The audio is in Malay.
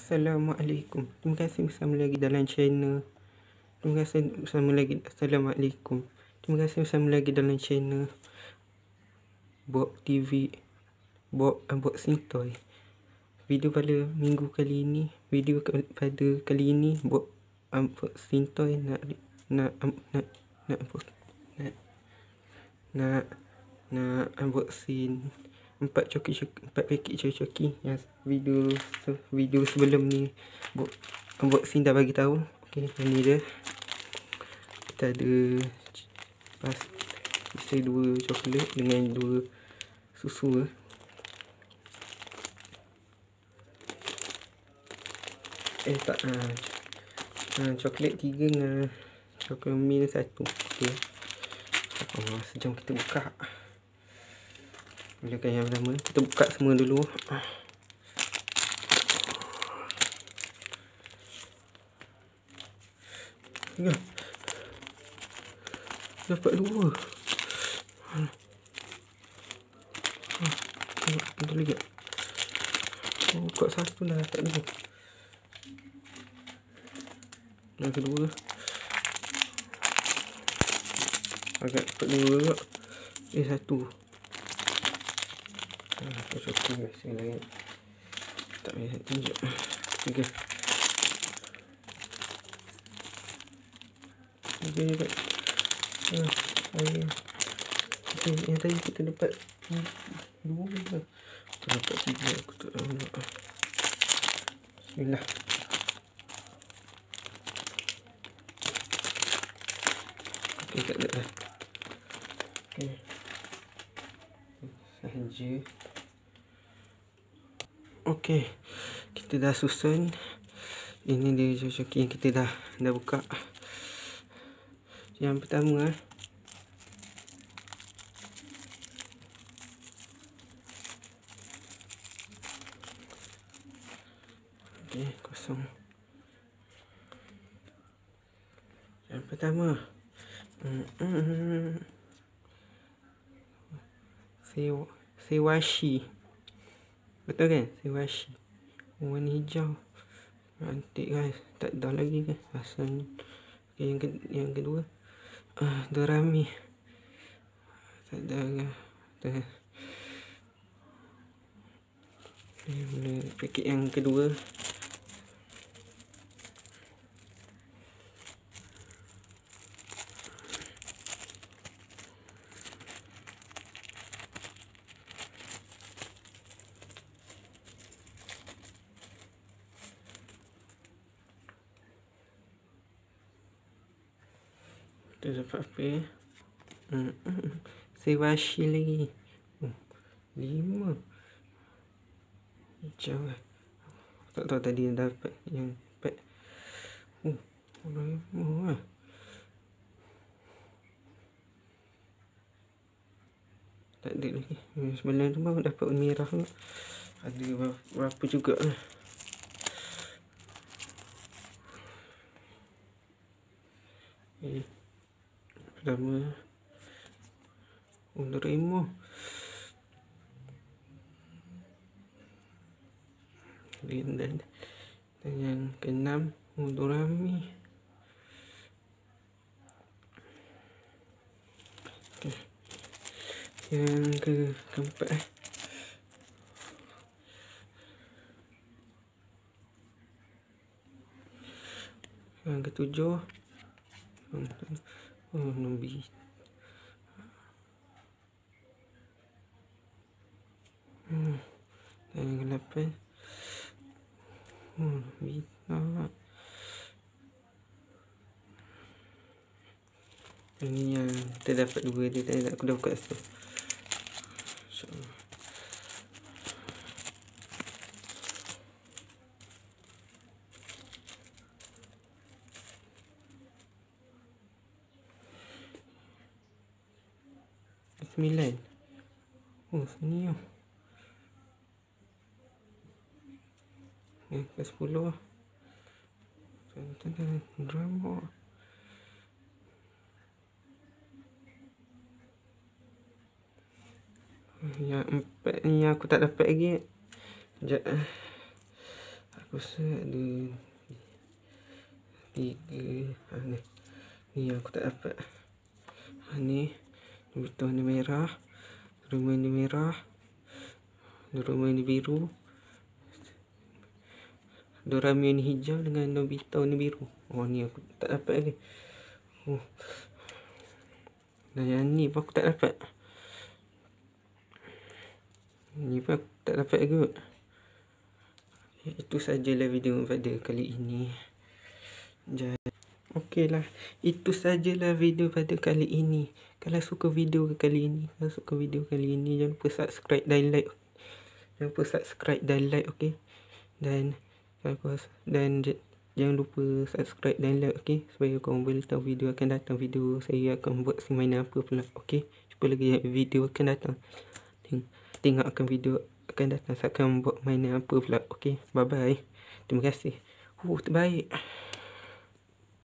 Assalamualaikum. Terima kasih bersama lagi dalam channel. Terima kasih bersama lagi. Assalamualaikum. Terima kasih bersama lagi dalam channel Bob TV, Bob Unboxing Toy. Video pada minggu kali ini, pada kali ini Bob Unboxing Toy nak unboxing 4 paket Choki yang video sebelum ni unboxing dah bagi tahu. Okey, ini dia. Kita ada isi 2 coklat dengan 2 susu. Coklat 3 dengan coklat milk 1. Okey. Sejam kita buka. Mulakan yang pertama, kita buka semua dulu. Ya. Dapat 2. Tengok lagi. Buka satu dah dapat 2. Yang kedua agak dapat 2 juga. 1. Choki biasa lagi. Tak payah tunjuk. 3 juga. Yang tadi kita dapat 2 ke? Kita dapat 3. Aku tak tahu nak. Bismillah. Okey, tak ada dah. Okey. Sahaja. Okey, kita dah susun. Ini dia Choki yang kita dah buka. Yang pertama, okey, kosong. Yang pertama, Sewashi. Betul kan? Sewashi. Warna hijau. Cantik guys. Tak dah lagi kan asalnya. Okay, yang kedua, Doraemon. Tak ada kan. Paket yang kedua. Kita dapat apa? Sewashi lagi. 5. Hijau lah. Tak tahu tadi dapat yang 4. Doraemon lah. Tak ada lagi. Sebelah tu baru dapat merah tu. Ada berapa juga lah. Pertama, Doraemon. Dan yang ke-6, Doraemon. Okay. Yang keempat, yang ke-7, Nobi. Dan yang ke-8, Bina. Ini yang kita dapat 2 dia tadi. Aku dah buka situ. Sembilan. Sini oh. Ke 10. Drama. Yang 4 ni aku tak dapat lagi. Sekejap. Aku rasa ada 3. Ni aku tak dapat. Ni Nobita ni merah, Doraemon ni merah, Doraemon ni biru, Doraemon ni hijau dengan Nobita ni biru. Oh, ni aku tak dapat lagi. Oh. Dan yang ni pun aku tak dapat. Ni pun aku tak dapat kot. Itu sajalah video pada kali ini. Okeylah, itu sajalah video pada kali ini. Kalau suka video kali ini, jangan lupa subscribe dan like. Okey. Dan jangan lupa subscribe dan like, okey, supaya korang boleh tahu video akan datang. Video saya akan buat mainan apa pula. Okey, jumpa lagi video akan datang. Tengokkan video akan datang, saya akan buat mainan apa pula. Okey, bye bye. Terima kasih. Terbaik.